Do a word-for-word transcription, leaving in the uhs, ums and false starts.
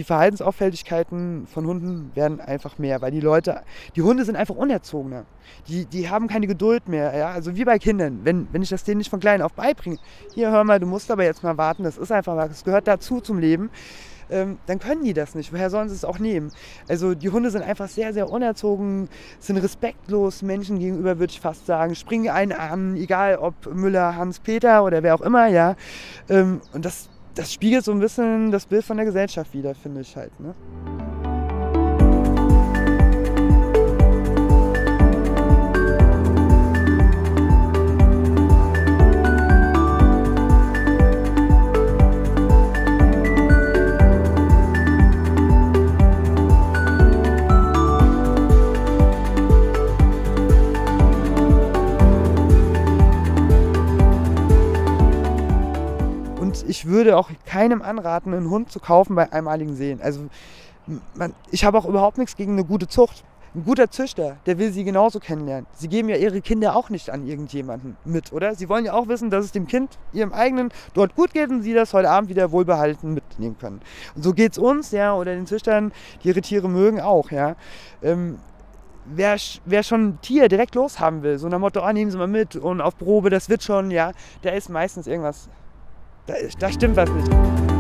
die Verhaltensauffälligkeiten von Hunden werden einfach mehr, weil die Leute, die Hunde sind einfach unerzogener. Die, die haben keine Geduld mehr, ja, also wie bei Kindern. Wenn, wenn ich das denen nicht von klein auf beibringe, hier hör mal, du musst aber jetzt mal warten, das ist einfach, das gehört dazu zum Leben, ähm, dann können die das nicht. Woher sollen sie es auch nehmen? Also die Hunde sind einfach sehr, sehr unerzogen, sind respektlos Menschen gegenüber, würde ich fast sagen, springen einen an, egal ob Müller, Hans, Peter oder wer auch immer, ja. Ähm, und das, das spiegelt so ein bisschen das Bild von der Gesellschaft wider, finde ich halt, ne? Ich würde auch keinem anraten, einen Hund zu kaufen bei einmaligen Sehen. Also man, ich habe auch überhaupt nichts gegen eine gute Zucht. Ein guter Züchter, der will sie genauso kennenlernen. Sie geben ja ihre Kinder auch nicht an irgendjemanden mit, oder? Sie wollen ja auch wissen, dass es dem Kind, ihrem eigenen, dort gut geht und sie das heute Abend wieder wohlbehalten mitnehmen können. Und so geht es uns, ja, oder den Züchtern, die ihre Tiere mögen, auch, ja. Ähm, Wer, wer schon ein Tier direkt loshaben will, so nach Motto, ah, nehmen Sie mal mit und auf Probe, das wird schon, ja, der ist meistens irgendwas. Da, da stimmt was nicht.